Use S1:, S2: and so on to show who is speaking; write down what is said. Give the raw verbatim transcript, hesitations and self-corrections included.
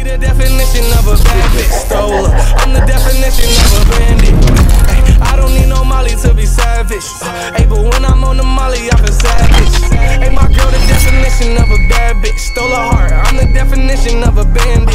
S1: the definition of a bad bitch. Stole her. I'm the definition of a bandit. Ay, I don't need no Molly to be savage. Hey, but when I'm on the Molly, I feel savage. Hey, my girl, the definition of a bad bitch. Stole her heart. I'm the definition of a bandit.